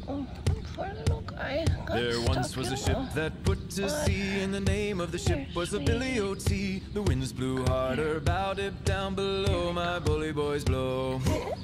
Oh, poor little guy. There once was a ship that put to sea, and the name of the ship was a Billy O.T. The winds blew harder, bowed it down below, my bully boys blow.